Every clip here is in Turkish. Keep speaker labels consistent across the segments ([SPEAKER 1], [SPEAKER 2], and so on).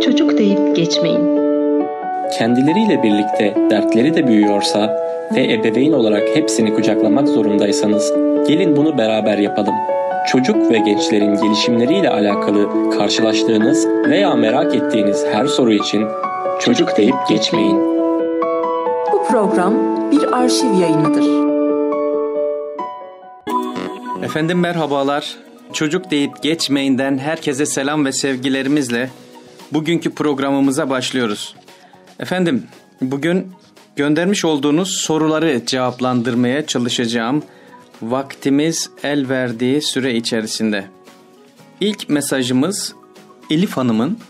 [SPEAKER 1] çocuk deyip geçmeyin.
[SPEAKER 2] Kendileriyle birlikte dertleri de büyüyorsa ve ebeveyn olarak hepsini kucaklamak zorundaysanız gelin bunu beraber yapalım. Çocuk ve gençlerin gelişimleriyle alakalı karşılaştığınız veya merak ettiğiniz her soru için çocuk deyip geçmeyin.
[SPEAKER 3] Bu program bir arşiv yayınıdır.
[SPEAKER 4] Efendim merhabalar. Çocuk deyip geçmeyinden herkese selam ve sevgilerimizle bugünkü programımıza başlıyoruz. Efendim bugün göndermiş olduğunuz soruları cevaplandırmaya çalışacağım. Vaktimiz el verdiği süre içerisinde. İlk mesajımız Elif Hanım'ın.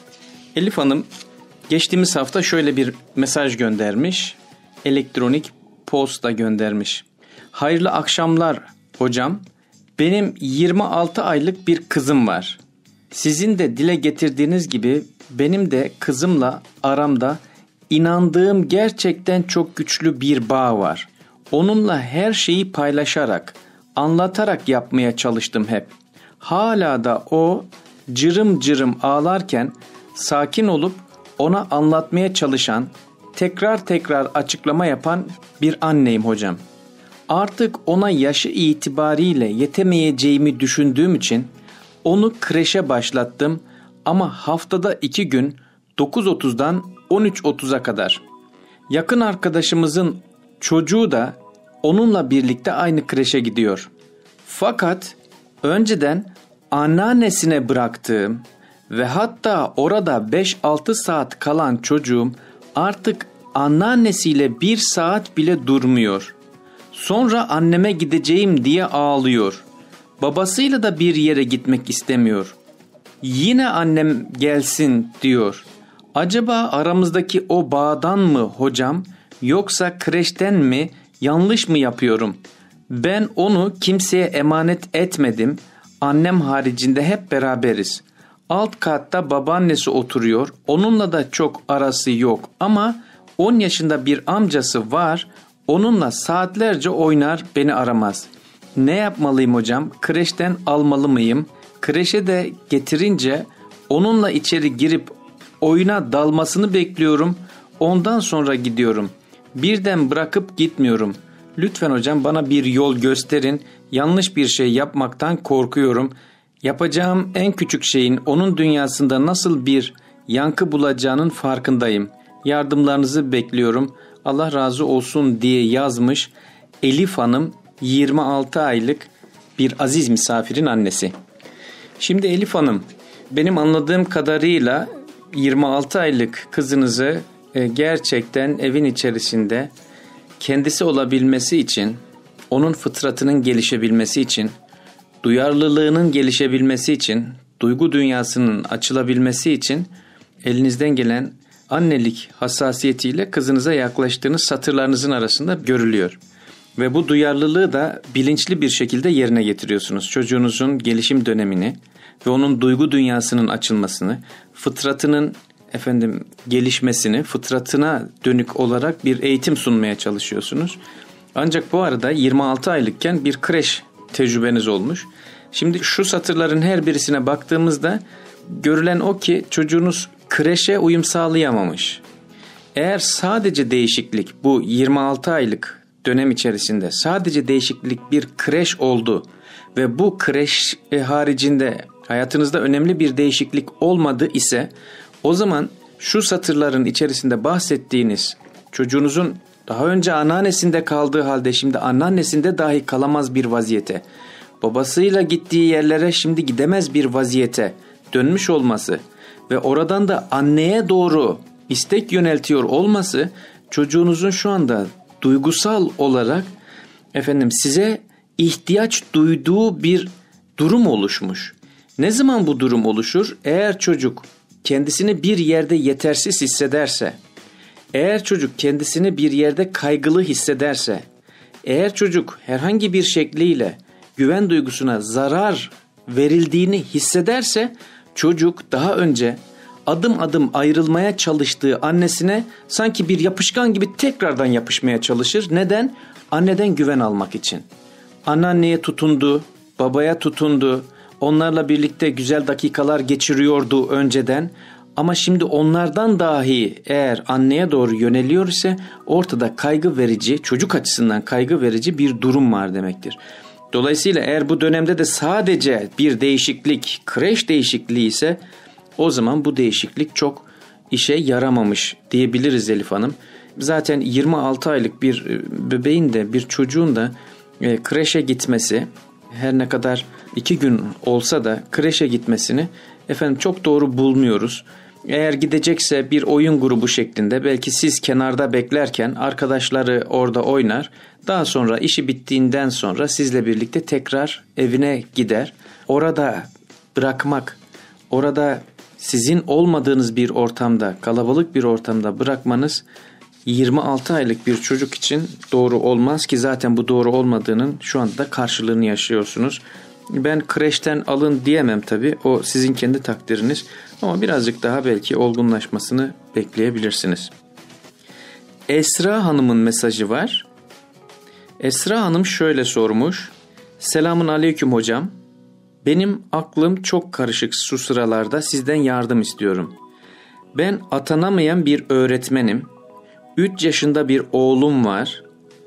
[SPEAKER 4] Elif Hanım geçtiğimiz hafta şöyle bir mesaj göndermiş. Elektronik posta göndermiş. Hayırlı akşamlar hocam. Benim 26 aylık bir kızım var. Sizin de dile getirdiğiniz gibi benim de kızımla aramda inandığım gerçekten çok güçlü bir bağ var. Onunla her şeyi paylaşarak, anlatarak yapmaya çalıştım hep. Hala da o cırım cırım ağlarken sakin olup ona anlatmaya çalışan, tekrar tekrar açıklama yapan bir anneyim hocam. Artık ona yaşı itibariyle yetemeyeceğimi düşündüğüm için onu kreşe başlattım ama haftada 2 gün 9.30'dan 13.30'a kadar. Yakın arkadaşımızın çocuğu da onunla birlikte aynı kreşe gidiyor. Fakat önceden anneannesine bıraktığım ve hatta orada 5-6 saat kalan çocuğum artık anneannesiyle 1 saat bile durmuyor. Sonra anneme gideceğim diye ağlıyor. Babasıyla da bir yere gitmek istemiyor. Yine annem gelsin diyor. Acaba aramızdaki o bağdan mı hocam, yoksa kreşten mi, yanlış mı yapıyorum? Ben onu kimseye emanet etmedim. Annem haricinde hep beraberiz. Alt katta babaannesi oturuyor. Onunla da çok arası yok ama 10 yaşında bir amcası var. Onunla saatlerce oynar, beni aramaz. Ne yapmalıyım hocam? Kreşten almalı mıyım? Kreşe de getirince onunla içeri girip oyuna dalmasını bekliyorum. Ondan sonra gidiyorum. Birden bırakıp gitmiyorum. Lütfen hocam bana bir yol gösterin. Yanlış bir şey yapmaktan korkuyorum. Yapacağım en küçük şeyin onun dünyasında nasıl bir yankı bulacağının farkındayım. Yardımlarınızı bekliyorum. Allah razı olsun diye yazmış Elif Hanım, 26 aylık bir aziz misafirin annesi. Şimdi Elif Hanım, benim anladığım kadarıyla 26 aylık kızınızı gerçekten evin içerisinde kendisi olabilmesi için, onun fıtratının gelişebilmesi için, duyarlılığının gelişebilmesi için, duygu dünyasının açılabilmesi için elinizden gelen annelik hassasiyetiyle kızınıza yaklaştığınız satırlarınızın arasında görülüyor. Ve bu duyarlılığı da bilinçli bir şekilde yerine getiriyorsunuz. Çocuğunuzun gelişim dönemini ve onun duygu dünyasının açılmasını, fıtratının gelişmesini, fıtratına dönük olarak bir eğitim sunmaya çalışıyorsunuz. Ancak bu arada 26 aylıkken bir kreş tecrübeniz olmuş. Şimdi şu satırların her birisine baktığımızda görülen o ki çocuğunuz kreşe uyum sağlayamamış. Eğer sadece değişiklik bu 26 aylık dönem içerisinde sadece değişiklik bir kreş oldu ve bu kreş haricinde hayatınızda önemli bir değişiklik olmadı ise o zaman şu satırların içerisinde bahsettiğiniz çocuğunuzun daha önce anneannesinde kaldığı halde şimdi anneannesinde dahi kalamaz bir vaziyete, babasıyla gittiği yerlere şimdi gidemez bir vaziyete dönmüş olması ve oradan da anneye doğru istek yöneltiyor olması çocuğunuzun şu anda duygusal olarak size ihtiyaç duyduğu bir durum oluşmuş. Ne zaman bu durum oluşur? Eğer çocuk kendisini bir yerde yetersiz hissederse, eğer çocuk kendisini bir yerde kaygılı hissederse, eğer çocuk herhangi bir şekliyle güven duygusuna zarar verildiğini hissederse, çocuk daha önce adım adım ayrılmaya çalıştığı annesine sanki bir yapışkan gibi tekrardan yapışmaya çalışır. Neden? Anneden güven almak için. Anneanneye tutundu, babaya tutundu, onlarla birlikte güzel dakikalar geçiriyordu önceden. Ama şimdi onlardan dahi eğer anneye doğru yöneliyor ise ortada kaygı verici, çocuk açısından kaygı verici bir durum var demektir. Dolayısıyla eğer bu dönemde de sadece bir değişiklik, kreş değişikliği ise o zaman bu değişiklik çok işe yaramamış diyebiliriz Elif Hanım. Zaten 26 aylık bir bebeğin de bir çocuğun da kreşe gitmesi, her ne kadar 2 gün olsa da kreşe gitmesini çok doğru bulmuyoruz. Eğer gidecekse bir oyun grubu şeklinde, belki siz kenarda beklerken arkadaşları orada oynar. Daha sonra işi bittiğinden sonra sizle birlikte tekrar evine gider. Orada bırakmak, orada sizin olmadığınız bir ortamda, kalabalık bir ortamda bırakmanız 26 aylık bir çocuk için doğru olmaz ki zaten bu doğru olmadığının şu anda karşılığını yaşıyorsunuz. Ben kreşten alın diyemem tabii. O sizin kendi takdiriniz. Ama birazcık daha belki olgunlaşmasını bekleyebilirsiniz. Esra Hanım'ın mesajı var. Esra Hanım şöyle sormuş. Selamun aleyküm hocam. Benim aklım çok karışık şu sıralarda, sizden yardım istiyorum. Ben atanamayan bir öğretmenim. 3 yaşında bir oğlum var.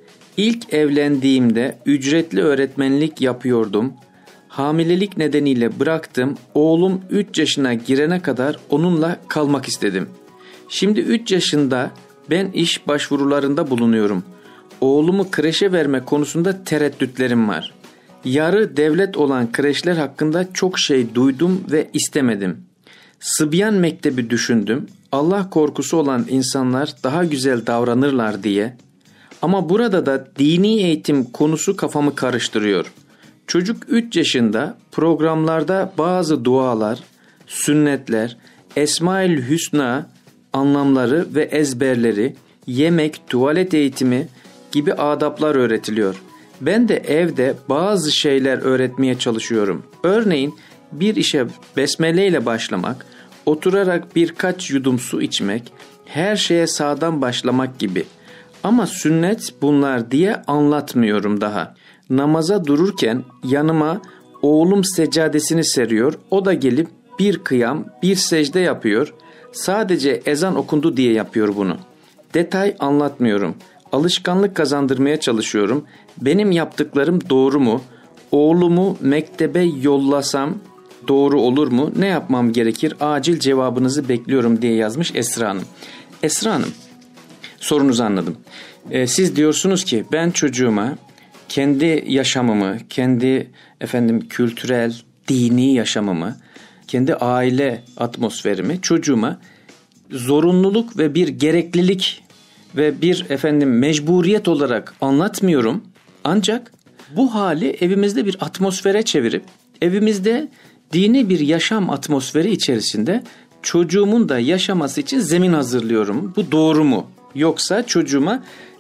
[SPEAKER 4] İlk evlendiğimde ücretli öğretmenlik yapıyordum. Hamilelik nedeniyle bıraktım. Oğlum 3 yaşına girene kadar onunla kalmak istedim. Şimdi 3 yaşında, ben iş başvurularında bulunuyorum. Oğlumu kreşe verme konusunda tereddütlerim var. Yarı devlet olan kreşler hakkında çok şey duydum ve istemedim. Sıbyan mektebi düşündüm. Allah korkusu olan insanlar daha güzel davranırlar diye. Ama burada da dini eğitim konusu kafamı karıştırıyor. Çocuk 3 yaşında, programlarda bazı dualar, sünnetler, Esma-ül Hüsna anlamları ve ezberleri, yemek, tuvalet eğitimi gibi adaplar öğretiliyor. Ben de evde bazı şeyler öğretmeye çalışıyorum. Örneğin bir işe besmele ile başlamak, oturarak birkaç yudum su içmek, her şeye sağdan başlamak gibi. Ama sünnet bunlar diye anlatmıyorum daha. Namaza dururken yanıma oğlum seccadesini seriyor. O da gelip bir kıyam, bir secde yapıyor. Sadece ezan okundu diye yapıyor bunu. Detay anlatmıyorum. Alışkanlık kazandırmaya çalışıyorum. Benim yaptıklarım doğru mu? Oğlumu mektebe yollasam doğru olur mu? Ne yapmam gerekir? Acil cevabınızı bekliyorum diye yazmış Esra Hanım. Esra Hanım, sorunuzu anladım. Siz diyorsunuz ki ben çocuğuma kendi yaşamımı, kendi kültürel, dini yaşamımı, kendi aile atmosferimi çocuğuma zorunluluk ve bir gereklilik ve bir mecburiyet olarak anlatmıyorum. Ancak bu hali evimizde bir atmosfere çevirip evimizde dini bir yaşam atmosferi içerisinde çocuğumun da yaşaması için zemin hazırlıyorum. Bu doğru mu? Yoksa çocuğuma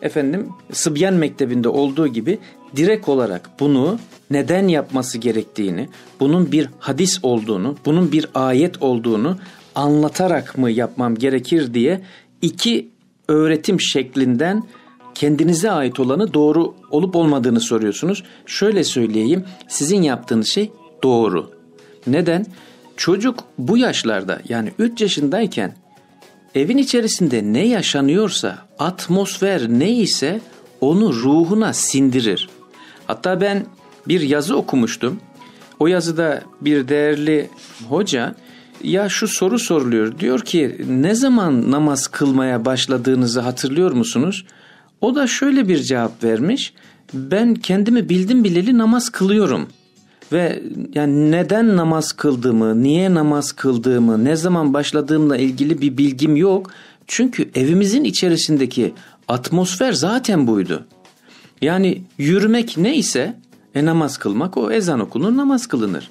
[SPEAKER 4] Sıbyan Mektebi'nde olduğu gibi direkt olarak bunu neden yapması gerektiğini, bunun bir hadis olduğunu, bunun bir ayet olduğunu anlatarak mı yapmam gerekir diye iki öğretim şeklinden kendinize ait olanı doğru olup olmadığını soruyorsunuz. Şöyle söyleyeyim, sizin yaptığınız şey doğru. Neden? Çocuk bu yaşlarda, yani 3 yaşındayken evin içerisinde ne yaşanıyorsa, atmosfer neyse onu ruhuna sindirir. Hatta ben bir yazı okumuştum. O yazıda bir değerli hoca şu soru soruluyor. Diyor ki ne zaman namaz kılmaya başladığınızı hatırlıyor musunuz? O da şöyle bir cevap vermiş. Ben kendimi bildim bileli namaz kılıyorum. Ve yani neden namaz kıldığımı, niye namaz kıldığımı, ne zaman başladığımla ilgili bir bilgim yok. Çünkü evimizin içerisindeki atmosfer zaten buydu. Yani yürümek neyse namaz kılmak, o ezan okunur, namaz kılınır.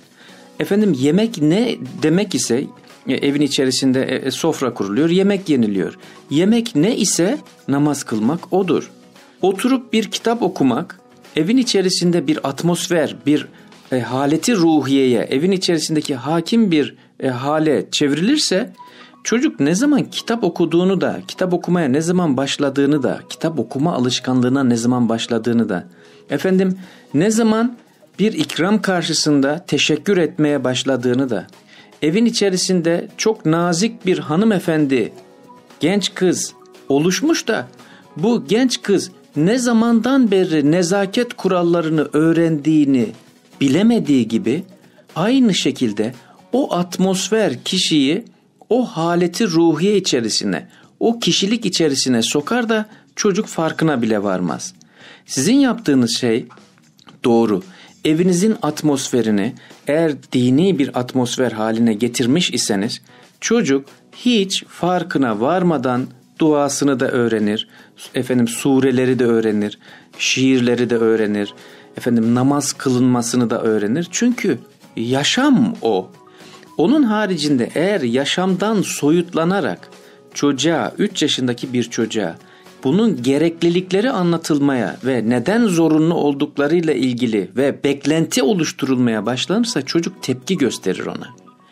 [SPEAKER 4] Yemek ne demek ise evin içerisinde sofra kuruluyor, yemek yeniliyor. Yemek ne ise namaz kılmak odur. Oturup bir kitap okumak, evin içerisinde bir atmosfer, bir haleti ruhiyeye, evin içerisindeki hakim bir hale çevrilirse, çocuk ne zaman kitap okuduğunu da, kitap okumaya ne zaman başladığını da, kitap okuma alışkanlığına ne zaman başladığını da, ne zaman bir ikram karşısında teşekkür etmeye başladığını da, evin içerisinde çok nazik bir hanımefendi, genç kız oluşmuş da bu genç kız ne zamandan beri nezaket kurallarını öğrendiğini bilemediği gibi aynı şekilde o atmosfer kişiyi o haleti ruhiye içerisine, o kişilik içerisine sokar da çocuk farkına bile varmaz. Sizin yaptığınız şey doğru. Evinizin atmosferini eğer dini bir atmosfer haline getirmiş iseniz çocuk hiç farkına varmadan duasını da öğrenir, sureleri de öğrenir, şiirleri de öğrenir, namaz kılınmasını da öğrenir. Çünkü yaşam o. Onun haricinde eğer yaşamdan soyutlanarak çocuğa, 3 yaşındaki bir çocuğa bunun gereklilikleri anlatılmaya ve neden zorunlu olduklarıyla ilgili ve beklenti oluşturulmaya başlanırsa çocuk tepki gösterir ona.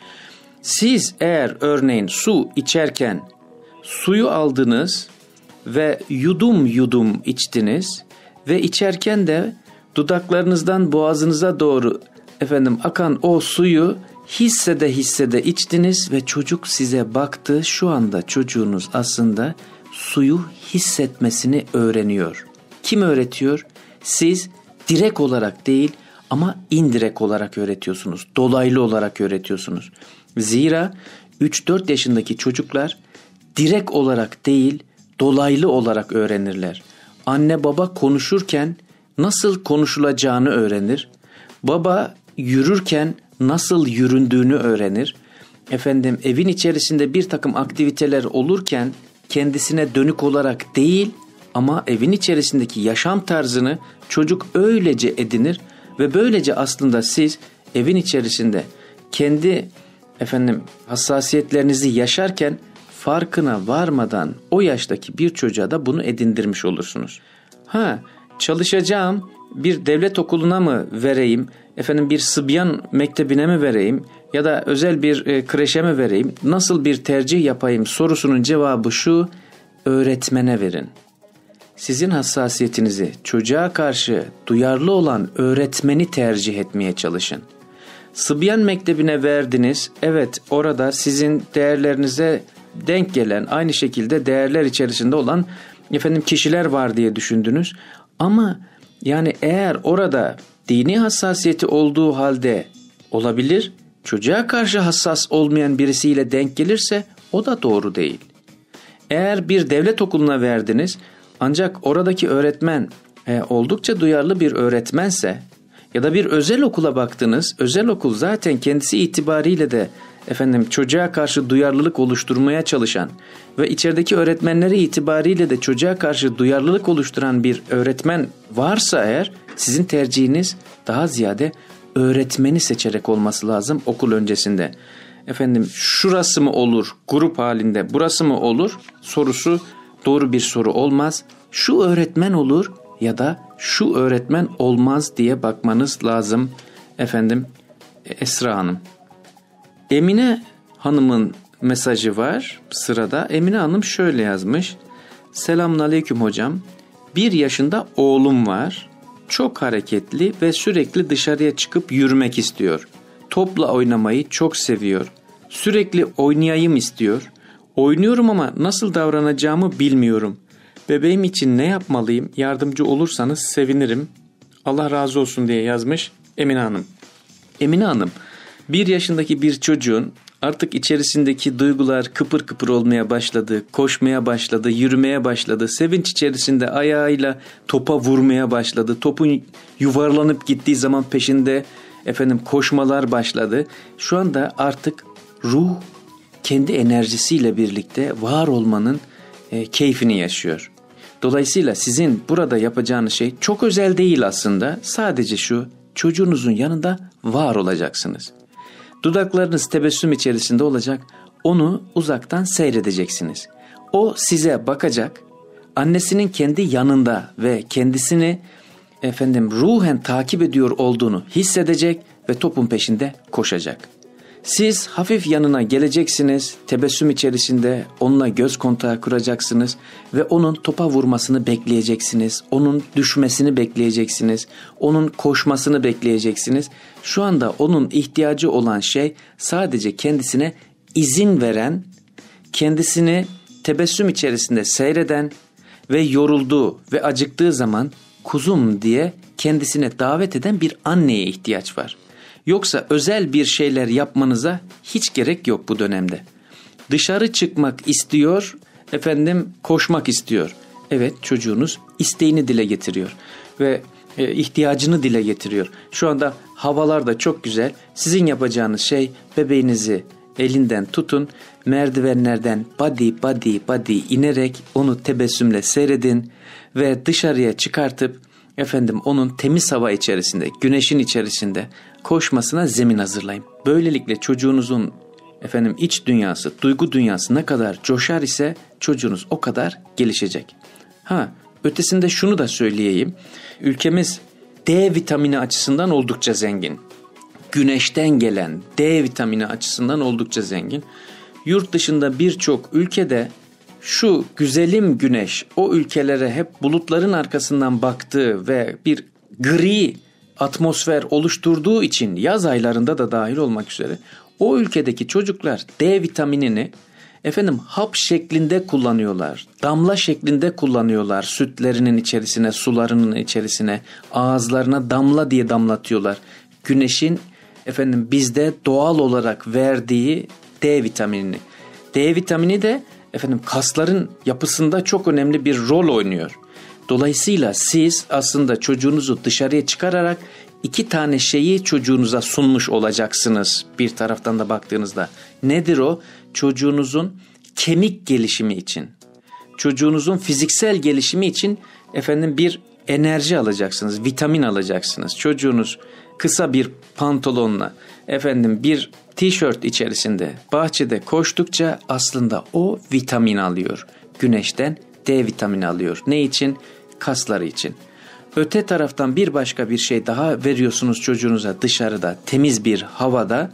[SPEAKER 4] Siz eğer örneğin su içerken suyu aldınız ve yudum yudum içtiniz ve içerken de dudaklarınızdan boğazınıza doğru akan o suyu hissede içtiniz ve çocuk size baktı. Şu anda çocuğunuz aslında suyu hissetmesini öğreniyor. Kim öğretiyor? Siz direkt olarak değil ama indirekt olarak öğretiyorsunuz. Dolaylı olarak öğretiyorsunuz. Zira 3-4 yaşındaki çocuklar direkt olarak değil dolaylı olarak öğrenirler. Anne baba konuşurken nasıl konuşulacağını öğrenir. Baba yürürken nasıl yüründüğünü öğrenir. Evin içerisinde bir takım aktiviteler olurken kendisine dönük olarak değil ama evin içerisindeki yaşam tarzını çocuk öylece edinir ve böylece aslında siz evin içerisinde kendi hassasiyetlerinizi yaşarken farkına varmadan o yaştaki bir çocuğa da bunu edindirmiş olursunuz. Çalışacağım bir devlet okuluna mı vereyim, bir Sıbyan mektebine mi vereyim ya da özel bir kreşe mi vereyim, nasıl bir tercih yapayım sorusunun cevabı şu: öğretmene verin. Sizin hassasiyetinizi çocuğa karşı duyarlı olan öğretmeni tercih etmeye çalışın. Sıbyan mektebine verdiniz, evet orada sizin değerlerinize denk gelen, aynı şekilde değerler içerisinde olan kişiler var diye düşündünüz. Ama eğer orada dini hassasiyeti olduğu halde olabilir, çocuğa karşı hassas olmayan birisiyle denk gelirse o da doğru değil. Eğer bir devlet okuluna verdiniz ancak oradaki öğretmen oldukça duyarlı bir öğretmense ya da bir özel okula baktınız, özel okul zaten kendisi itibariyle de çocuğa karşı duyarlılık oluşturmaya çalışan ve içerideki öğretmenleri itibariyle de çocuğa karşı duyarlılık oluşturan bir öğretmen varsa eğer sizin tercihiniz daha ziyade öğretmeni seçerek olması lazım okul öncesinde. Şurası mı olur grup halinde, burası mı olur sorusu doğru bir soru olmaz. Şu öğretmen olur ya da şu öğretmen olmaz diye bakmanız lazım Esra Hanım. Emine Hanım'ın mesajı var sırada. Emine Hanım şöyle yazmış: Selamünaleyküm hocam. 1 yaşında oğlum var. Çok hareketli ve sürekli dışarıya çıkıp yürümek istiyor. Topla oynamayı çok seviyor. Sürekli oynayayım istiyor. Oynuyorum ama nasıl davranacağımı bilmiyorum. Bebeğim için ne yapmalıyım? Yardımcı olursanız sevinirim. Allah razı olsun diye yazmış Emine Hanım. Emine Hanım, 1 yaşındaki bir çocuğun artık içerisindeki duygular kıpır kıpır olmaya başladı, koşmaya başladı, yürümeye başladı, sevinç içerisinde ayağıyla topa vurmaya başladı, topun yuvarlanıp gittiği zaman peşinde koşmalar başladı. Şu anda artık ruh kendi enerjisiyle birlikte var olmanın keyfini yaşıyor. Dolayısıyla sizin burada yapacağınız şey çok özel değil aslında. Sadece şu: çocuğunuzun yanında var olacaksınız. Dudaklarınız tebessüm içerisinde olacak. Onu uzaktan seyredeceksiniz. O size bakacak. Annesinin kendi yanında ve kendisini ruhen takip ediyor olduğunu hissedecek ve topun peşinde koşacak. Siz hafif yanına geleceksiniz, tebessüm içerisinde onunla göz kontağı kuracaksınız ve onun topa vurmasını bekleyeceksiniz, onun düşmesini bekleyeceksiniz, onun koşmasını bekleyeceksiniz. Şu anda onun ihtiyacı olan şey sadece kendisine izin veren, kendisini tebessüm içerisinde seyreden ve yorulduğu ve acıktığı zaman kuzum diye kendisine davet eden bir anneye ihtiyaç var. Yoksa özel bir şeyler yapmanıza hiç gerek yok bu dönemde. Dışarı çıkmak istiyor, koşmak istiyor. Evet, çocuğunuz isteğini dile getiriyor ve ihtiyacını dile getiriyor. Şu anda havalar da çok güzel. Sizin yapacağınız şey bebeğinizi elinden tutun, merdivenlerden badi inerek onu tebessümle seyredin ve dışarıya çıkartıp onun temiz hava içerisinde, güneşin içerisinde koşmasına zemin hazırlayın. Böylelikle çocuğunuzun iç dünyası, duygu dünyası ne kadar coşar ise çocuğunuz o kadar gelişecek. Ötesinde şunu da söyleyeyim. Ülkemiz D vitamini açısından oldukça zengin. Güneşten gelen D vitamini açısından oldukça zengin. Yurt dışında birçok ülkede şu güzelim güneş o ülkelere hep bulutların arkasından baktığı ve bir gri atmosfer oluşturduğu için yaz aylarında da dahil olmak üzere o ülkedeki çocuklar D vitaminini hap şeklinde kullanıyorlar. Damla şeklinde kullanıyorlar. Sütlerinin içerisine, sularının içerisine, ağızlarına damla diye damlatıyorlar. Güneşin bizde doğal olarak verdiği D vitaminini. D vitamini de kasların yapısında çok önemli bir rol oynuyor. Dolayısıyla siz aslında çocuğunuzu dışarıya çıkararak 2 tane şeyi çocuğunuza sunmuş olacaksınız bir taraftan da baktığınızda. Nedir o? Çocuğunuzun kemik gelişimi için, çocuğunuzun fiziksel gelişimi için bir enerji alacaksınız, vitamin alacaksınız. Çocuğunuz kısa bir pantolonla, bir tişört içerisinde bahçede koştukça aslında o vitamin alıyor. Güneşten D vitamini alıyor. Ne için? Kasları için. Öte taraftan bir başka bir şey daha veriyorsunuz çocuğunuza dışarıda, temiz bir havada.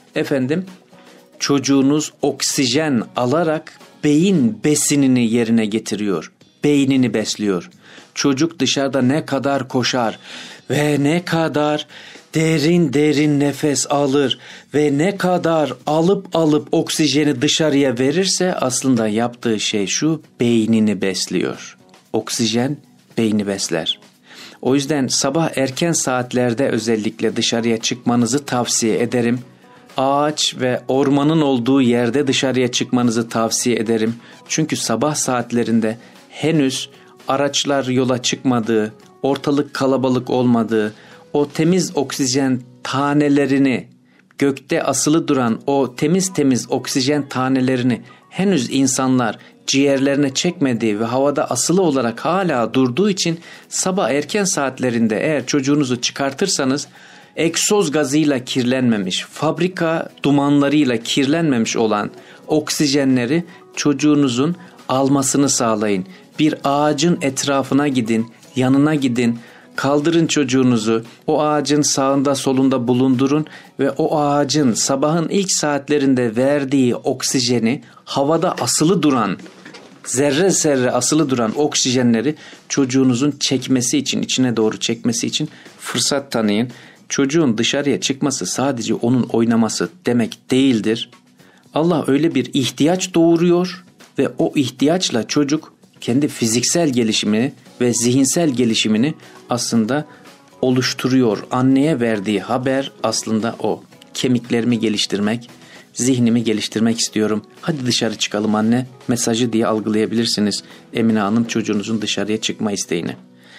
[SPEAKER 4] Çocuğunuz oksijen alarak beyin besinini yerine getiriyor. Beynini besliyor. Çocuk dışarıda ne kadar koşar ve ne kadar derin nefes alır ve ne kadar alıp oksijeni dışarıya verirse aslında yaptığı şey şu: beynini besliyor. Oksijen beyni besler. O yüzden sabah erken saatlerde özellikle dışarıya çıkmanızı tavsiye ederim. Ağaç ve ormanın olduğu yerde dışarıya çıkmanızı tavsiye ederim. Çünkü sabah saatlerinde henüz araçlar yola çıkmadığı, ortalık kalabalık olmadığı, o temiz oksijen tanelerini, gökte asılı duran o temiz oksijen tanelerini henüz insanlar ciğerlerine çekmediği ve havada asılı olarak hala durduğu için sabah erken saatlerinde eğer çocuğunuzu çıkartırsanız egzoz gazıyla kirlenmemiş, fabrika dumanlarıyla kirlenmemiş olan oksijenleri çocuğunuzun almasını sağlayın. Bir ağacın etrafına gidin, yanına gidin, kaldırın çocuğunuzu, o ağacın sağında solunda bulundurun ve o ağacın sabahın ilk saatlerinde verdiği oksijeni, havada asılı duran, zerre asılı duran oksijenleri çocuğunuzun çekmesi için, içine doğru çekmesi için fırsat tanıyın. Çocuğun dışarıya çıkması sadece onun oynaması demek değildir. Allah öyle bir ihtiyaç doğuruyor ve o ihtiyaçla çocuk kendi fiziksel gelişimini ve zihinsel gelişimini aslında oluşturuyor. Anneye verdiği haber aslında o. Kemiklerimi geliştirmek, zihnimi geliştirmek istiyorum. Hadi dışarı çıkalım anne mesajı diye algılayabilirsiniz Emine Hanım çocuğunuzun dışarıya çıkma isteğini.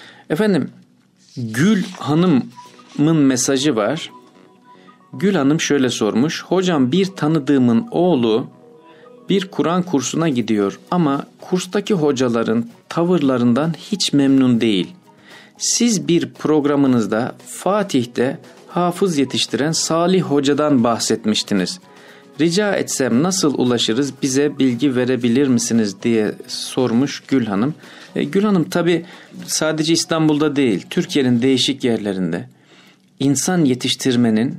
[SPEAKER 4] Gül Hanım'ın mesajı var. Gül Hanım şöyle sormuş. Hocam, bir tanıdığımın oğlu bir Kur'an kursuna gidiyor ama kurstaki hocaların tavırlarından hiç memnun değil. Siz bir programınızda Fatih'te hafız yetiştiren Salih Hoca'dan bahsetmiştiniz. Rica etsem nasıl ulaşırız, bize bilgi verebilir misiniz diye sormuş Gül Hanım. Gül Hanım tabii sadece İstanbul'da değil, Türkiye'nin değişik yerlerinde insan yetiştirmenin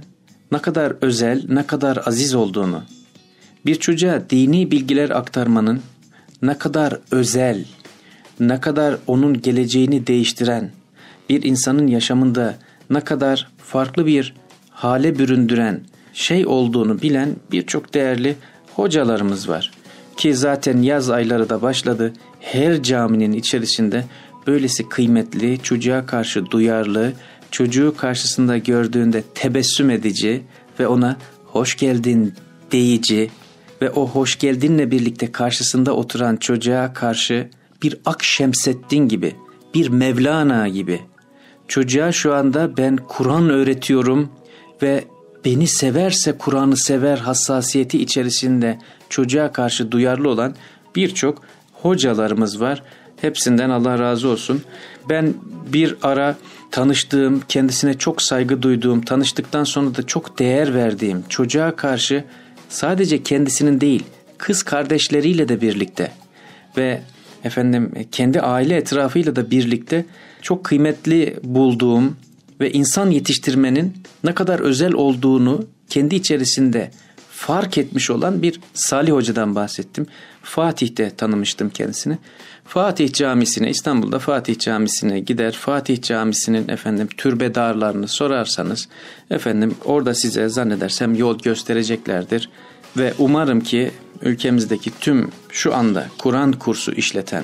[SPEAKER 4] ne kadar özel, ne kadar aziz olduğunu, bir çocuğa dini bilgiler aktarmanın ne kadar özel, ne kadar onun geleceğini değiştiren, bir insanın yaşamında ne kadar farklı bir hale büründüren şey olduğunu bilen birçok değerli hocalarımız var. Ki zaten yaz ayları da başladı. Her caminin içerisinde böylesi kıymetli, çocuğa karşı duyarlı, çocuğu karşısında gördüğünde tebessüm edici ve ona hoş geldin deyici ve o hoş geldinle birlikte karşısında oturan çocuğa karşı bir Akşemseddin gibi, bir Mevlana gibi, çocuğa şu anda ben Kur'an öğretiyorum ve beni severse Kur'an'ı sever hassasiyeti içerisinde çocuğa karşı duyarlı olan birçok hocalarımız var. Hepsinden Allah razı olsun. Ben bir ara tanıştığım, kendisine çok saygı duyduğum, tanıştıktan sonra da çok değer verdiğim, çocuğa karşı sadece kendisinin değil, kız kardeşleriyle de birlikte ve kendi aile etrafıyla da birlikte çok kıymetli bulduğum ve insan yetiştirmenin ne kadar özel olduğunu kendi içerisinde fark etmiş olan bir Salih Hoca'dan bahsettim. Fatih'te tanımıştım kendisini. Fatih Camisi'ne, İstanbul'da Fatih Camisi'ne gider. Fatih Camisi'nin türbedarlarını sorarsanız orada size zannedersem yol göstereceklerdir. Ve umarım ki ülkemizdeki tüm şu anda Kur'an kursu işleten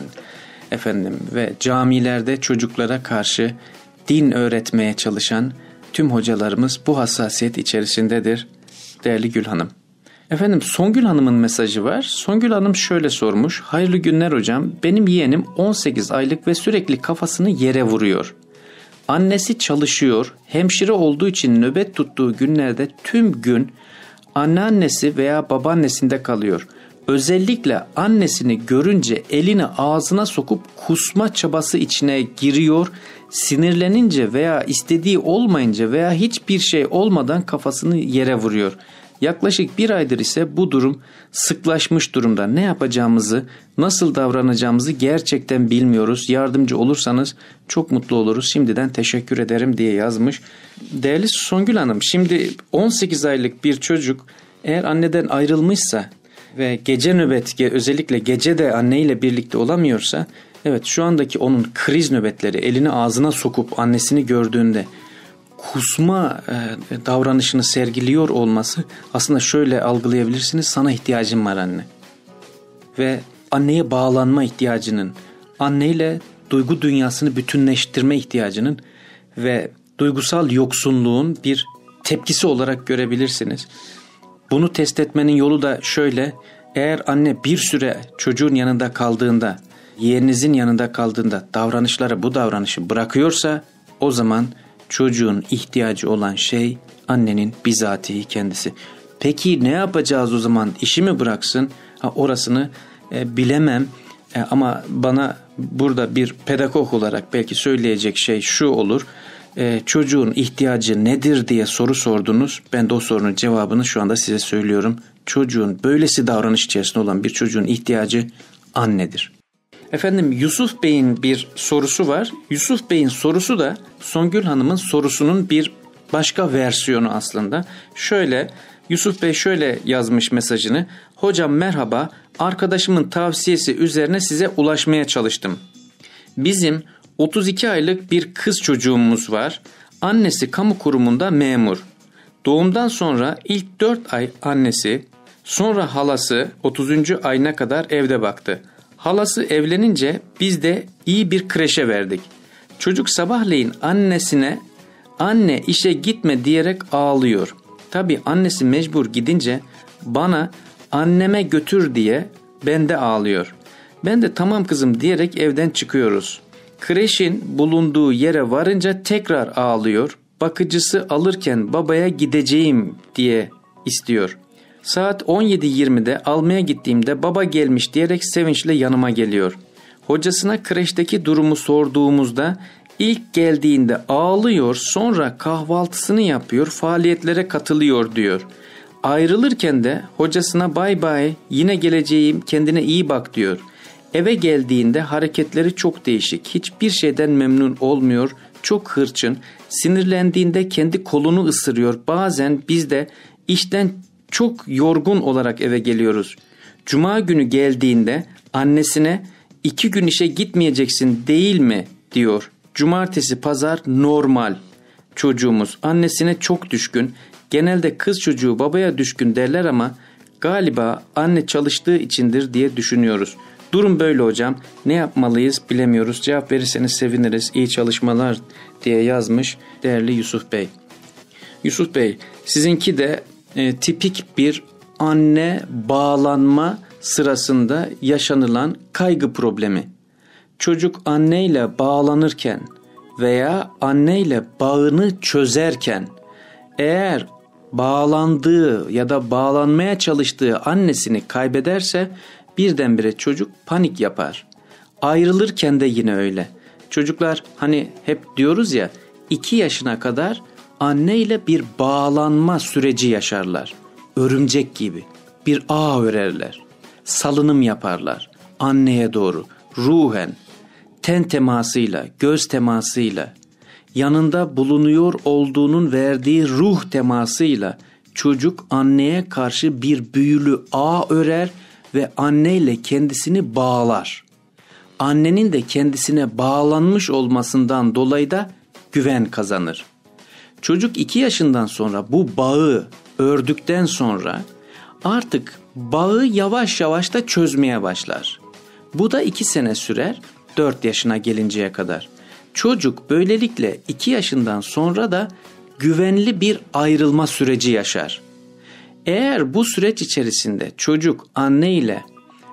[SPEAKER 4] ve camilerde çocuklara karşı din öğretmeye çalışan tüm hocalarımız bu hassasiyet içerisindedir değerli Gül Hanım. Songül Hanım'ın mesajı var. Songül Hanım şöyle sormuş. Hayırlı günler hocam. Benim yeğenim 18 aylık ve sürekli kafasını yere vuruyor. Annesi çalışıyor. Hemşire olduğu için nöbet tuttuğu günlerde tüm gün anneannesi veya babaannesinde kalıyor. Özellikle annesini görünce elini ağzına sokup kusma çabası içine giriyor. Sinirlenince veya istediği olmayınca veya hiçbir şey olmadan kafasını yere vuruyor. Yaklaşık 1 aydır ise bu durum sıklaşmış durumda. Ne yapacağımızı, nasıl davranacağımızı gerçekten bilmiyoruz. Yardımcı olursanız çok mutlu oluruz. Şimdiden teşekkür ederim diye yazmış. Değerli Songül Hanım, şimdi 18 aylık bir çocuk eğer anneden ayrılmışsa ve gece nöbet, özellikle gece de anneyle birlikte olamıyorsa, evet şu andaki onun kriz nöbetleri, elini ağzına sokup annesini gördüğünde kusma davranışını sergiliyor olması aslında şöyle algılayabilirsiniz: sana ihtiyacım var anne. Ve anneye bağlanma ihtiyacının, anneyle duygu dünyasını bütünleştirme ihtiyacının ve duygusal yoksunluğun bir tepkisi olarak görebilirsiniz. Bunu test etmenin yolu da şöyle: eğer anne bir süre çocuğun yanında kaldığında, yeğeninizin yanında kaldığında bu davranışı bırakıyorsa, o zaman çocuğun ihtiyacı olan şey annenin bizatihi kendisi. Peki ne yapacağız o zaman? İşi mi bıraksın? Orasını bilemem ama bana burada bir pedagog olarak belki söyleyecek şey şu olur: çocuğun ihtiyacı nedir diye soru sordunuz. Ben de o sorunun cevabını şu anda size söylüyorum. Çocuğun, böylesi davranış içerisinde olan bir çocuğun ihtiyacı annedir. Yusuf Bey'in bir sorusu var. Yusuf Bey'in sorusu da Songül Hanım'ın sorusunun bir başka versiyonu aslında. Yusuf Bey şöyle yazmış mesajını. Hocam merhaba, arkadaşımın tavsiyesi üzerine size ulaşmaya çalıştım. Bizim 32 aylık bir kız çocuğumuz var. Annesi kamu kurumunda memur. Doğumdan sonra ilk 4 ay annesi, sonra halası 30. ayına kadar evde baktı. Halası evlenince biz de iyi bir kreşe verdik. Çocuk sabahleyin annesine "anne işe gitme" diyerek ağlıyor. Tabii annesi mecbur gidince bana "anneme götür" diye bende ağlıyor. Ben de "tamam kızım" diyerek evden çıkıyoruz. Kreşin bulunduğu yere varınca tekrar ağlıyor. Bakıcısı alırken babaya "gideceğim" diye istiyor. Saat 17.20'de almaya gittiğimde "baba gelmiş" diyerek sevinçle yanıma geliyor. Hocasına kreşteki durumu sorduğumuzda ilk geldiğinde ağlıyor, sonra kahvaltısını yapıyor, faaliyetlere katılıyor diyor. Ayrılırken de hocasına "bay bay, yine geleceğim, kendine iyi bak" diyor. Eve geldiğinde hareketleri çok değişik, hiçbir şeyden memnun olmuyor, çok hırçın, sinirlendiğinde kendi kolunu ısırıyor. Bazen biz de işten çok yorgun olarak eve geliyoruz. Cuma günü geldiğinde annesine 2 gün işe gitmeyeceksin değil mi diyor. Cumartesi, pazar normal. Çocuğumuz annesine çok düşkün. Genelde kız çocuğu babaya düşkün derler ama galiba anne çalıştığı içindir diye düşünüyoruz. Durum böyle hocam. Ne yapmalıyız bilemiyoruz. Cevap verirseniz seviniriz. İyi çalışmalar diye yazmış değerli Yusuf Bey. Yusuf Bey, sizinki de tipik bir anne bağlanma sırasında yaşanılan kaygı problemi. Çocuk anneyle bağlanırken veya anneyle bağını çözerken eğer bağlandığı ya da bağlanmaya çalıştığı annesini kaybederse birdenbire çocuk panik yapar. Ayrılırken de yine öyle. Çocuklar hani hep diyoruz ya 2 yaşına kadar anneyle bir bağlanma süreci yaşarlar. Örümcek gibi bir ağ örerler. Salınım yaparlar anneye doğru ruhen, ten temasıyla, göz temasıyla, yanında bulunuyor olduğunun verdiği ruh temasıyla çocuk anneye karşı bir büyülü ağ örer ve anneyle kendisini bağlar. Annenin de kendisine bağlanmış olmasından dolayı da güven kazanır. Çocuk 2 yaşından sonra bu bağı ördükten sonra artık bağı yavaş yavaş da çözmeye başlar. Bu da 2 sene sürer 4 yaşına gelinceye kadar. Çocuk böylelikle 2 yaşından sonra da güvenli bir ayrılma süreci yaşar. Eğer bu süreç içerisinde çocuk anne ile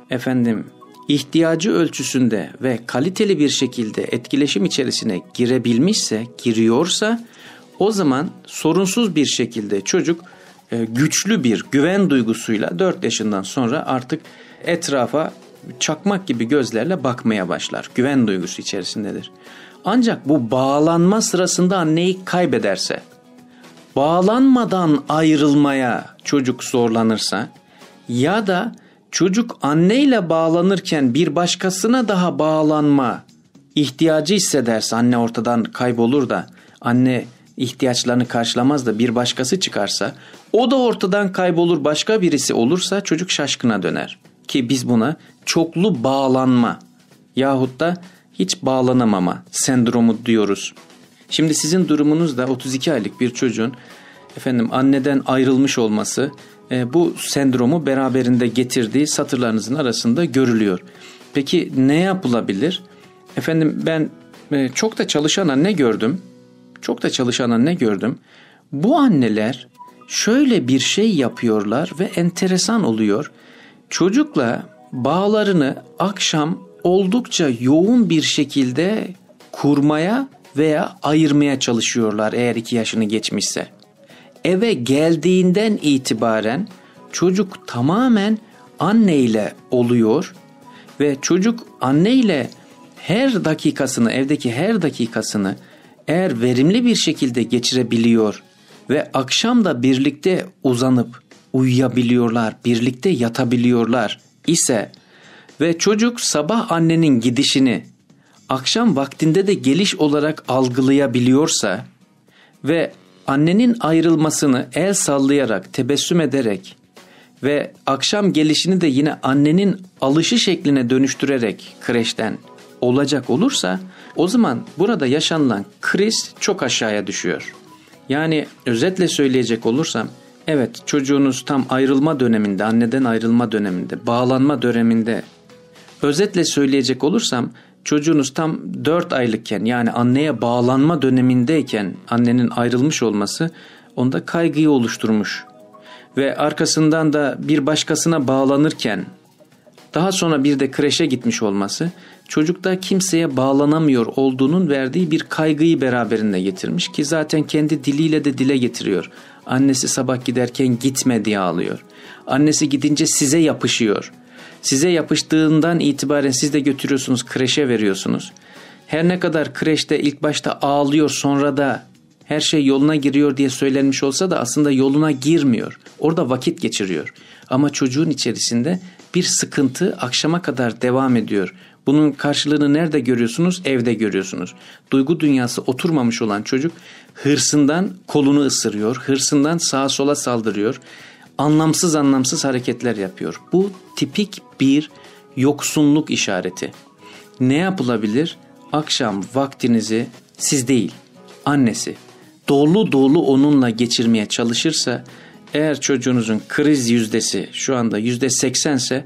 [SPEAKER 4] ihtiyacı ölçüsünde ve kaliteli bir şekilde etkileşim içerisine giriyorsa o zaman sorunsuz bir şekilde çocuk güçlü bir güven duygusuyla 4 yaşından sonra artık etrafa çakmak gibi gözlerle bakmaya başlar. Güven duygusu içerisindedir. Ancak bu bağlanma sırasında anneyi kaybederse, bağlanmadan ayrılmaya çocuk zorlanırsa ya da çocuk anneyle bağlanırken bir başkasına daha bağlanma ihtiyacı hissederse, anne ortadan kaybolur da anne ihtiyaçlarını karşılamaz da bir başkası çıkarsa, o da ortadan kaybolur, başka birisi olursa çocuk şaşkına döner. Ki biz buna çoklu bağlanma yahut da hiç bağlanamama sendromu diyoruz. Şimdi sizin durumunuz da 32 aylık bir çocuğun anneden ayrılmış olması bu sendromu beraberinde getirdiği satırlarınızın arasında görülüyor. Peki ne yapılabilir? Ben çok da çalışan anne gördüm. Bu anneler şöyle bir şey yapıyorlar ve enteresan oluyor. Çocukla bağlarını akşam oldukça yoğun bir şekilde kurmaya veya ayırmaya çalışıyorlar eğer 2 yaşını geçmişse. Eve geldiğinden itibaren çocuk tamamen anneyle oluyor ve çocuk anneyle evdeki her dakikasını eğer verimli bir şekilde geçirebiliyor ve akşam da birlikte uzanıp uyuyabiliyorlar, birlikte yatabiliyorlar ise ve çocuk sabah annenin gidişini akşam vaktinde de geliş olarak algılayabiliyorsa ve annenin ayrılmasını el sallayarak, tebessüm ederek ve akşam gelişini de yine annenin alışı şekline dönüştürerek kreşten olacak olursa o zaman burada yaşanılan kriz çok aşağıya düşüyor. Yani özetle söyleyecek olursam evet, çocuğunuz tam ayrılma döneminde, anneden ayrılma döneminde, bağlanma döneminde. Özetle söyleyecek olursam çocuğunuz tam 4 aylıkken yani anneye bağlanma dönemindeyken annenin ayrılmış olması onda kaygıyı oluşturmuş. Ve arkasından da bir başkasına bağlanırken daha sonra bir de kreşe gitmiş olması çocukta kimseye bağlanamıyor olduğunun verdiği bir kaygıyı beraberinde getirmiş ki zaten kendi diliyle de dile getiriyor. Annesi sabah giderken gitme diye ağlıyor. Annesi gidince size yapışıyor. Size yapıştığından itibaren siz de götürüyorsunuz, kreşe veriyorsunuz. Her ne kadar kreşte ilk başta ağlıyor, sonra da her şey yoluna giriyor diye söylenmiş olsa da aslında yoluna girmiyor. Orada vakit geçiriyor. Ama çocuğun içerisinde bir sıkıntı akşama kadar devam ediyor. Bunun karşılığını nerede görüyorsunuz? Evde görüyorsunuz. Duygu dünyası oturmamış olan çocuk hırsından kolunu ısırıyor, hırsından sağa sola saldırıyor, anlamsız hareketler yapıyor. Bu tipik bir yoksunluk işareti. Ne yapılabilir? Akşam vaktinizi siz değil, annesi dolu onunla geçirmeye çalışırsa, eğer çocuğunuzun kriz yüzdesi şu anda %80 ise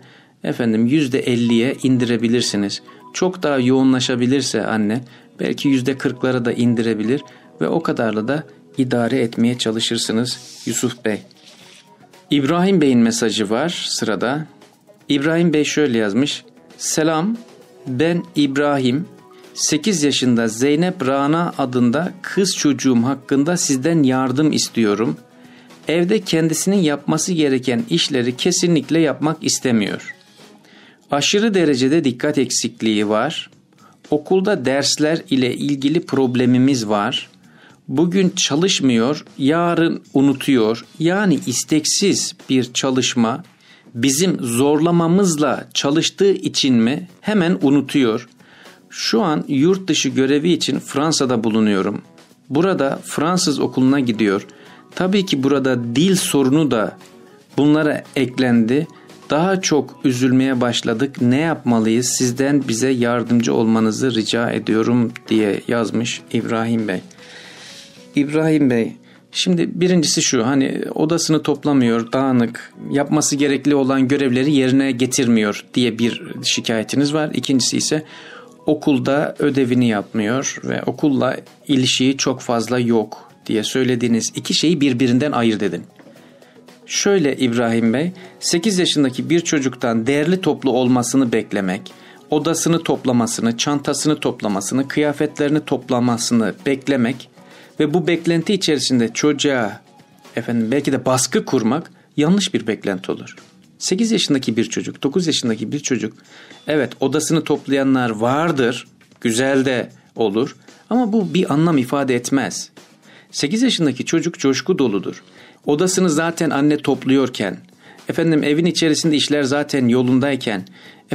[SPEAKER 4] %50'ye indirebilirsiniz. Çok daha yoğunlaşabilirse anne belki %40'lara da indirebilir ve o kadarla da idare etmeye çalışırsınız Yusuf Bey. İbrahim Bey'in mesajı var sırada. İbrahim Bey şöyle yazmış. Selam, ben İbrahim. 8 yaşında Zeynep Rana adında kız çocuğum hakkında sizden yardım istiyorum. Evde kendisinin yapması gereken işleri kesinlikle yapmak istemiyor. Aşırı derecede dikkat eksikliği var. Okulda dersler ile ilgili problemimiz var. Bugün çalışmıyor, yarın unutuyor. Yani isteksiz bir çalışma bizim zorlamamızla çalıştığı için mi hemen unutuyor. Şu an yurt dışı görevi için Fransa'da bulunuyorum. Burada Fransız okuluna gidiyor. Tabii ki burada dil sorunu da bunlara eklendi. Daha çok üzülmeye başladık. Ne yapmalıyız? Sizden bize yardımcı olmanızı rica ediyorum diye yazmış İbrahim Bey. İbrahim Bey, şimdi birincisi şu, odasını toplamıyor, dağınık, yapması gerekli olan görevleri yerine getirmiyor diye bir şikayetiniz var. İkincisi ise okulda ödevini yapmıyor ve okulla ilişiği çok fazla yok diye söylediğiniz iki şeyi birbirinden ayırt edin. Şöyle İbrahim Bey, 8 yaşındaki bir çocuktan değerli toplu olmasını beklemek, odasını toplamasını, çantasını toplamasını, kıyafetlerini toplamasını beklemek ve bu beklenti içerisinde çocuğa belki de baskı kurmak yanlış bir beklenti olur. 8 yaşındaki bir çocuk, 9 yaşındaki bir çocuk, evet odasını toplayanlar vardır, güzel de olur ama bu bir anlam ifade etmez. 8 yaşındaki çocuk coşku doludur. Odasını zaten anne topluyorken, evin içerisinde işler zaten yolundayken,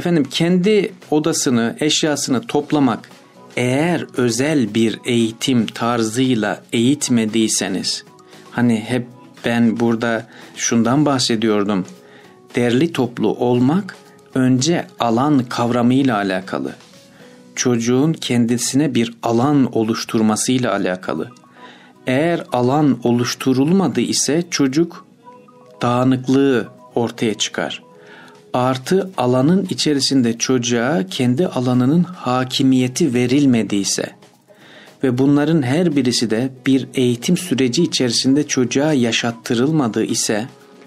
[SPEAKER 4] kendi odasını, eşyasını toplamak, eğer özel bir eğitim tarzıyla eğitmediyseniz, hep ben burada şundan bahsediyordum, derli toplu olmak önce alan kavramıyla alakalı. Çocuğun kendisine bir alan oluşturmasıyla alakalı. Eğer alan oluşturulmadı ise çocuk dağınıklığı ortaya çıkar. Artı alanın içerisinde çocuğa kendi alanının hakimiyeti verilmediyse ve bunların her birisi de bir eğitim süreci içerisinde çocuğa yaşattırılmadığı ise,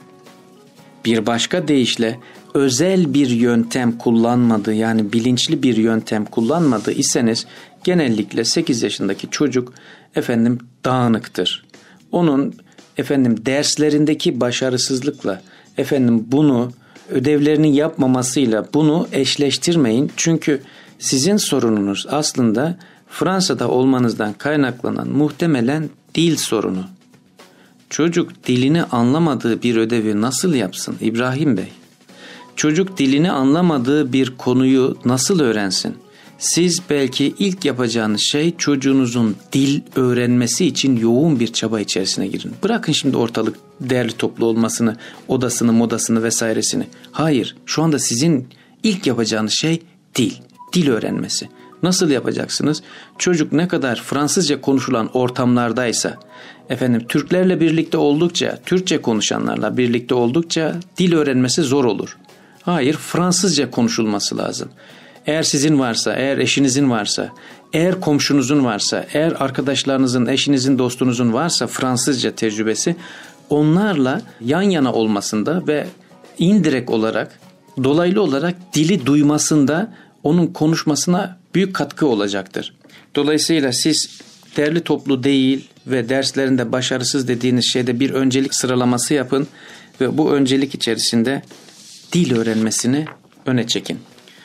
[SPEAKER 4] bir başka deyişle özel bir yöntem kullanmadığı, yani bilinçli bir yöntem kullanmadığı iseniz genellikle 8 yaşındaki çocuk dağınıktır. Onun derslerindeki başarısızlıkla bunu ödevlerini yapmamasıyla bunu eşleştirmeyin. Çünkü sizin sorununuz aslında Fransa'da olmanızdan kaynaklanan muhtemelen dil sorunu. Çocuk dilini anlamadığı bir ödevi nasıl yapsın İbrahim Bey? Çocuk dilini anlamadığı bir konuyu nasıl öğrensin? Siz belki ilk yapacağınız şey çocuğunuzun dil öğrenmesi için yoğun bir çaba içerisine girin. Bırakın şimdi ortalık değerli toplu olmasını, odasını, modasını vesairesini. Hayır, şu anda sizin ilk yapacağınız şey dil öğrenmesi. Nasıl yapacaksınız? Çocuk ne kadar Fransızca konuşulan ortamlardaysa, Türklerle birlikte oldukça, Türkçe konuşanlarla birlikte oldukça dil öğrenmesi zor olur. Hayır, Fransızca konuşulması lazım. Eğer sizin varsa, eğer eşinizin varsa, eğer komşunuzun varsa, eğer arkadaşlarınızın, eşinizin, dostunuzun varsa Fransızca tecrübesi, onlarla yan yana olmasında ve indirekt olarak, dolaylı olarak dili duymasında, onun konuşmasına büyük katkı olacaktır. Dolayısıyla siz derli toplu değil ve derslerinde başarısız dediğiniz şeyde bir öncelik sıralaması yapın ve bu öncelik içerisinde dil öğrenmesini öne çekin.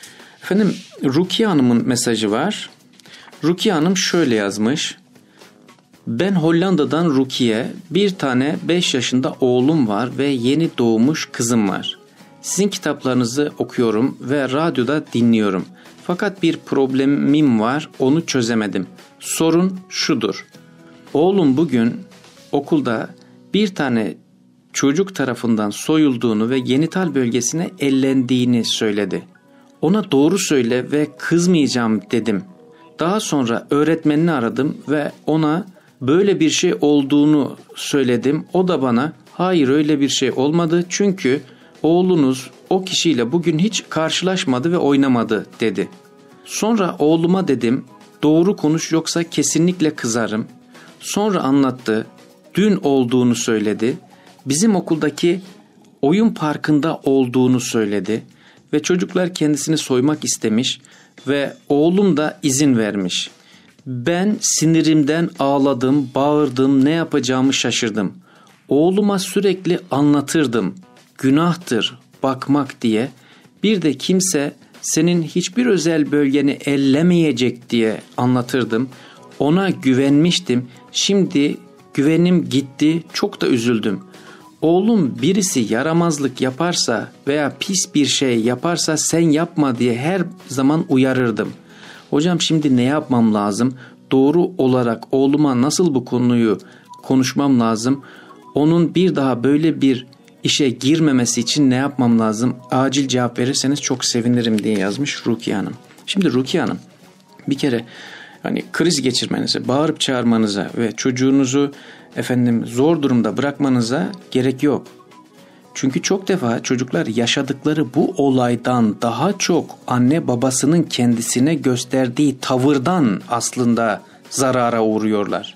[SPEAKER 4] Rukiye Hanım'ın mesajı var. Rukiye Hanım şöyle yazmış. Ben Hollanda'dan Rukiye, bir tane 5 yaşında oğlum var ve yeni doğmuş kızım var. Sizin kitaplarınızı okuyorum ve radyoda dinliyorum. Fakat bir problemim var, onu çözemedim. Sorun şudur. Oğlum bugün okulda bir tane çocuk tarafından soyulduğunu ve genital bölgesine ellendiğini söyledi. Ona doğru söyle ve kızmayacağım dedim. Daha sonra öğretmenini aradım ve ona böyle bir şey olduğunu söyledim. O da bana hayır öyle bir şey olmadı çünkü oğlunuz o kişiyle bugün hiç karşılaşmadı ve oynamadı dedi. Sonra oğluma dedim doğru konuş yoksa kesinlikle kızarım. Sonra anlattı, dün olduğunu söyledi. Bizim okuldaki oyun parkında olduğunu söyledi ve çocuklar kendisini soymak istemiş ve oğlum da izin vermiş. Ben sinirimden ağladım, bağırdım, ne yapacağımı şaşırdım. Oğluma sürekli anlatırdım, günahtır bakmak diye. Bir de kimse senin hiçbir özel bölgeni ellemeyecek diye anlatırdım. Ona güvenmiştim, şimdi güvenim gitti, çok da üzüldüm. Oğlum birisi yaramazlık yaparsa veya pis bir şey yaparsa sen yapma diye her zaman uyarırdım. Hocam şimdi ne yapmam lazım? Doğru olarak oğluma nasıl bu konuyu konuşmam lazım? Onun bir daha böyle bir işe girmemesi için ne yapmam lazım? Acil cevap verirseniz çok sevinirim diye yazmış Rukiye Hanım. Şimdi Rukiye Hanım bir kere hani kriz geçirmenize, bağırıp çağırmanıza ve çocuğunuzu zor durumda bırakmanıza gerek yok. Çünkü çok defa çocuklar yaşadıkları bu olaydan daha çok anne babasının kendisine gösterdiği tavırdan aslında zarara uğruyorlar.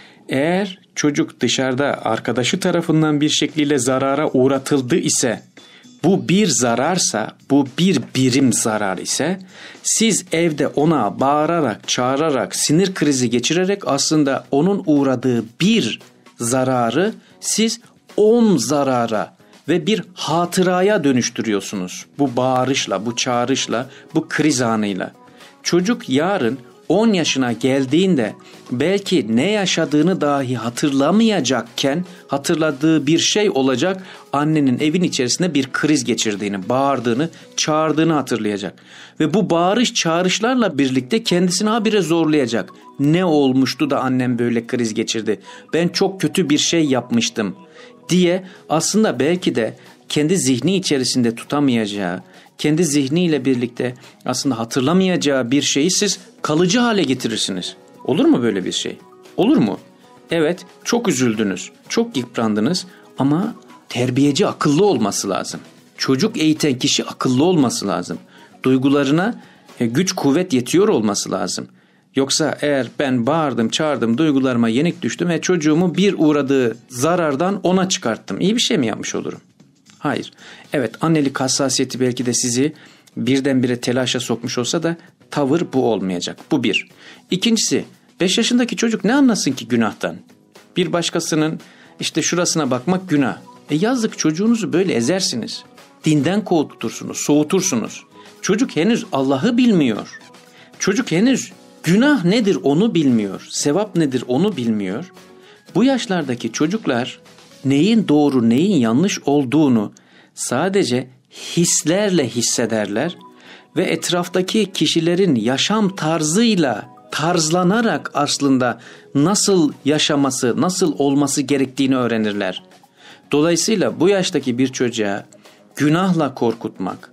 [SPEAKER 4] Eğer çocuk dışarıda arkadaşı tarafından bir şekliyle zarara uğratıldı ise, bu bir zararsa, bu bir birim zarar ise, siz evde ona bağırarak, çağırarak, sinir krizi geçirerek aslında onun uğradığı bir zararı siz 10 zarara ve bir hatıraya dönüştürüyorsunuz. Bu bağırışla, bu çağrışla, bu kriz anıyla. Çocuk yarın 10 yaşına geldiğinde belki ne yaşadığını dahi hatırlamayacakken hatırladığı bir şey olacak. Annenin evin içerisinde bir kriz geçirdiğini, bağırdığını, çağırdığını hatırlayacak. Ve bu bağırış çağrışlarla birlikte kendisini habire zorlayacak. Ne olmuştu da annem böyle kriz geçirdi? Ben çok kötü bir şey yapmıştım diye aslında belki de kendi zihni içerisinde tutamayacağı, kendi zihniyle birlikte aslında hatırlamayacağı bir şeyi siz kalıcı hale getirirsiniz. Olur mu böyle bir şey? Olur mu? Evet, çok üzüldünüz, çok yıprandınız ama terbiyeci akıllı olması lazım. Çocuk eğiten kişi akıllı olması lazım. Duygularına güç kuvvet yetiyor olması lazım. Yoksa eğer ben bağırdım, çağırdım, duygularıma yenik düştüm ve çocuğumu bir uğradığı zarardan ona çıkarttım. İyi bir şey mi yapmış olurum? Hayır. Evet, annelik hassasiyeti belki de sizi birdenbire telaşa sokmuş olsa da tavır bu olmayacak. Bu bir. İkincisi, 5 yaşındaki çocuk ne anlasın ki günahtan? Bir başkasının işte şurasına bakmak günah. Yazık, çocuğunuzu böyle ezersiniz. Dinden korkutursunuz, soğutursunuz. Çocuk henüz Allah'ı bilmiyor. Çocuk henüz günah nedir onu bilmiyor. Sevap nedir onu bilmiyor. Bu yaşlardaki çocuklar neyin doğru neyin yanlış olduğunu sadece hislerle hissederler ve etraftaki kişilerin yaşam tarzıyla tarzlanarak aslında nasıl yaşaması, nasıl olması gerektiğini öğrenirler. Dolayısıyla bu yaştaki bir çocuğa günahla korkutmak,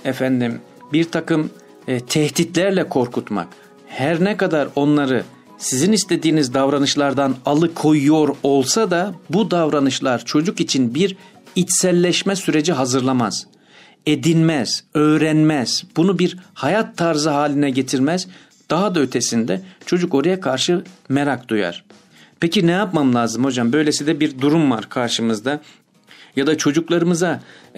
[SPEAKER 4] bir takım tehditlerle korkutmak, her ne kadar onları sizin istediğiniz davranışlardan alıkoyuyor olsa da bu davranışlar çocuk için bir içselleşme süreci hazırlamaz. Edinmez, öğrenmez, bunu bir hayat tarzı haline getirmez. Daha da ötesinde çocuk oraya karşı merak duyar. Peki ne yapmam lazım hocam? Böylesi de bir durum var karşımızda. Ya da çocuklarımıza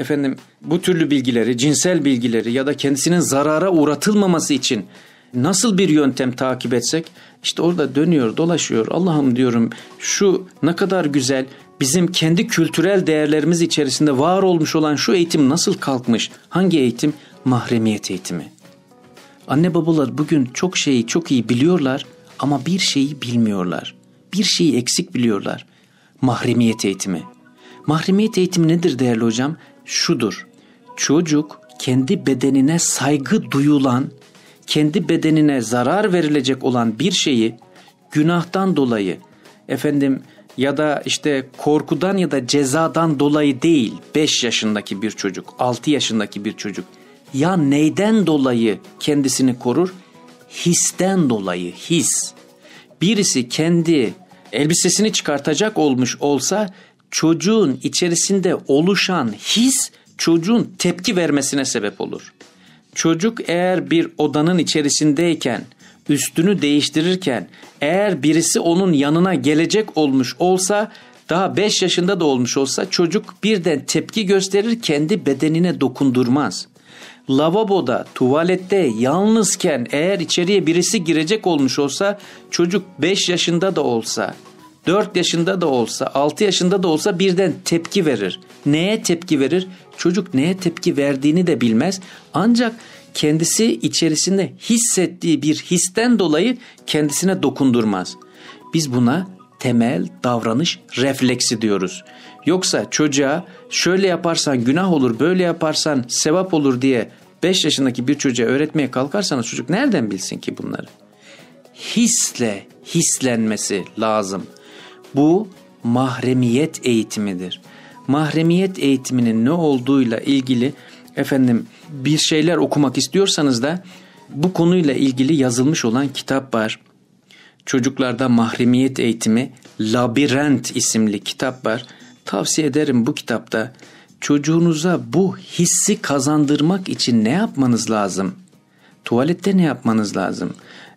[SPEAKER 4] bu türlü bilgileri, cinsel bilgileri ya da kendisinin zarara uğratılmaması için nasıl bir yöntem takip etsek? İşte orada dönüyor, dolaşıyor. Allah'ım diyorum, şu ne kadar güzel, bizim kendi kültürel değerlerimiz içerisinde var olmuş olan şu eğitim nasıl kalkmış? Hangi eğitim? Mahremiyet eğitimi. Anne babalar bugün çok şeyi çok iyi biliyorlar ama bir şeyi bilmiyorlar. Bir şeyi eksik biliyorlar. Mahremiyet eğitimi. Mahremiyet eğitimi nedir değerli hocam? Şudur. Çocuk kendi bedenine saygı duyulan, kendi bedenine zarar verilecek olan bir şeyi günahtan dolayı ya da işte korkudan ya da cezadan dolayı değil, 5 yaşındaki bir çocuk, 6 yaşındaki bir çocuk ya neyden dolayı kendisini korur? Histen dolayı, his. Birisi kendi elbisesini çıkartacak olmuş olsa çocuğun içerisinde oluşan his çocuğun tepki vermesine sebep olur. Çocuk eğer bir odanın içerisindeyken, üstünü değiştirirken eğer birisi onun yanına gelecek olmuş olsa, daha 5 yaşında da olmuş olsa çocuk birden tepki gösterir, kendi bedenine dokundurmaz. Lavaboda, tuvalette yalnızken eğer içeriye birisi girecek olmuş olsa çocuk 5 yaşında da olsa, 4 yaşında da olsa, 6 yaşında da olsa birden tepki verir. Neye tepki verir? Çocuk neye tepki verdiğini de bilmez. Ancak kendisi içerisinde hissettiği bir histen dolayı kendisine dokundurmaz. Biz buna temel davranış refleksi diyoruz. Yoksa çocuğa şöyle yaparsan günah olur, böyle yaparsan sevap olur diye 5 yaşındaki bir çocuğa öğretmeye kalkarsanız çocuk nereden bilsin ki bunları? Hisle hislenmesi lazım. Bu mahremiyet eğitimidir. Mahremiyet eğitiminin ne olduğuyla ilgili bir şeyler okumak istiyorsanız da bu konuyla ilgili yazılmış olan kitap var. Çocuklarda mahremiyet eğitimi Labirent isimli kitap var. Tavsiye ederim bu kitapta. Çocuğunuza bu hissi kazandırmak için ne yapmanız lazım? Tuvalette ne yapmanız lazım?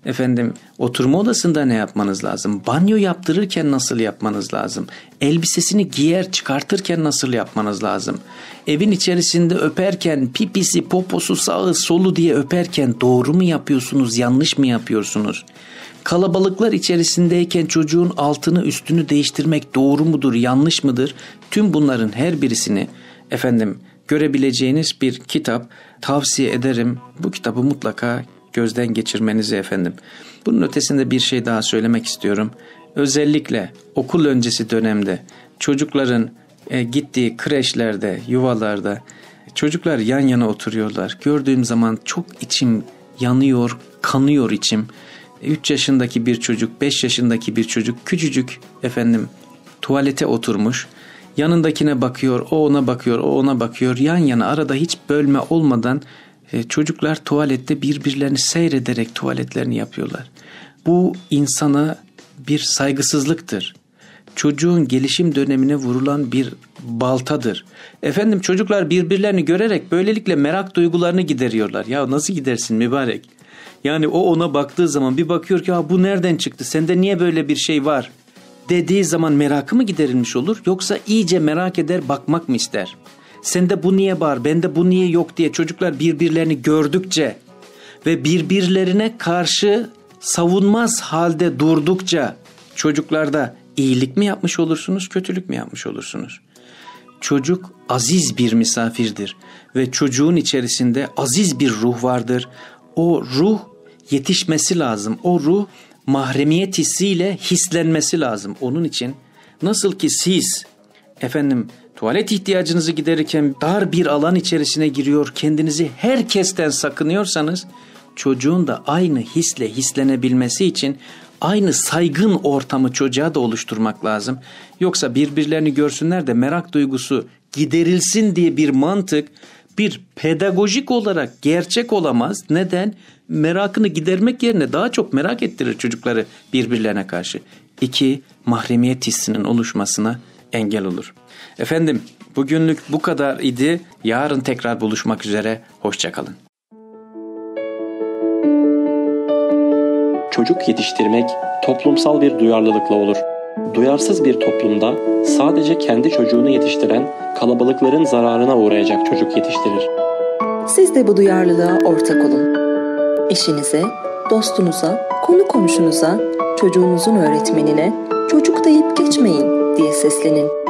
[SPEAKER 4] Oturma odasında ne yapmanız lazım? Banyo yaptırırken nasıl yapmanız lazım? Elbisesini giyer çıkartırken nasıl yapmanız lazım? Evin içerisinde öperken pipisi, poposu, sağı, solu diye öperken doğru mu yapıyorsunuz, yanlış mı yapıyorsunuz? Kalabalıklar içerisindeyken çocuğun altını üstünü değiştirmek doğru mudur, yanlış mıdır? Tüm bunların her birisini görebileceğiniz bir kitap. Tavsiye ederim. Bu kitabı mutlaka gözden geçirmenizi Bunun ötesinde bir şey daha söylemek istiyorum. Özellikle okul öncesi dönemde çocukların gittiği kreşlerde, yuvalarda çocuklar yan yana oturuyorlar. Gördüğüm zaman çok içim yanıyor, kanıyor içim. 3 yaşındaki bir çocuk, 5 yaşındaki bir çocuk küçücük tuvalete oturmuş. Yanındakine bakıyor, o ona bakıyor, o ona bakıyor. Yan yana arada hiç bölme olmadan çocuklar tuvalette birbirlerini seyrederek tuvaletlerini yapıyorlar. Bu insana bir saygısızlıktır. Çocuğun gelişim dönemine vurulan bir baltadır. Çocuklar birbirlerini görerek böylelikle merak duygularını gideriyorlar. Ya nasıl gidersin mübarek? Yani o ona baktığı zaman bir bakıyor ki bu nereden çıktı? Sende niye böyle bir şey var? Dediği zaman merakı mı giderilmiş olur? Yoksa iyice merak eder, bakmak mı ister? Sende bu niye var, bende bu niye yok diye çocuklar birbirlerini gördükçe ve birbirlerine karşı savunmaz halde durdukça çocuklarda iyilik mi yapmış olursunuz, kötülük mü yapmış olursunuz? Çocuk aziz bir misafirdir ve çocuğun içerisinde aziz bir ruh vardır. O ruh yetişmesi lazım. O ruh mahremiyet hissiyle hislenmesi lazım. Onun için nasıl ki siz tuvalet ihtiyacınızı giderirken dar bir alan içerisine giriyor, kendinizi herkesten sakınıyorsanız çocuğun da aynı hisle hislenebilmesi için aynı saygın ortamı çocuğa da oluşturmak lazım. Yoksa birbirlerini görsünler de merak duygusu giderilsin diye bir mantık bir pedagojik olarak gerçek olamaz. Neden? Merakını gidermek yerine daha çok merak ettirir çocukları birbirlerine karşı. 2. Mahremiyet hissinin oluşmasına engel olur. Bugünlük bu kadar idi. Yarın tekrar buluşmak üzere. Hoşça kalın.
[SPEAKER 2] Çocuk yetiştirmek toplumsal bir duyarlılıkla olur. Duyarsız bir toplumda sadece kendi çocuğunu yetiştiren kalabalıkların zararına uğrayacak çocuk yetiştirir.
[SPEAKER 3] Siz de bu duyarlılığa ortak olun. Eşinize, dostunuza, konu komşunuza, çocuğunuzun öğretmenine çocuk deyip geçmeyin diye seslenin.